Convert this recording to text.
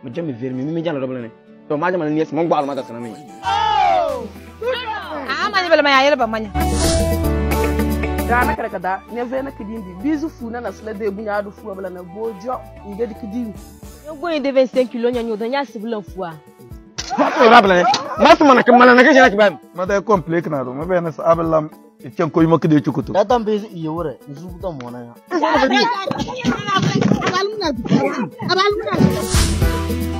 ma jami vermi mi jana double ne to ma jama ni mo gbaal ma ta sana mi ma ni bele ma ya ba manya Gana kada ne ve na kidindi bizu fu na sele de bunya do fu bala na bojo ide di kidindi yo go inde 25 kilo nya nyo da nya sibulan fuwa rabla ne ma su mana kamala na kaje na ki ba ma da complete na do ma be na abalam ken ko yima kide chukuto da tan be iye wore nzu buta mona ya abaluna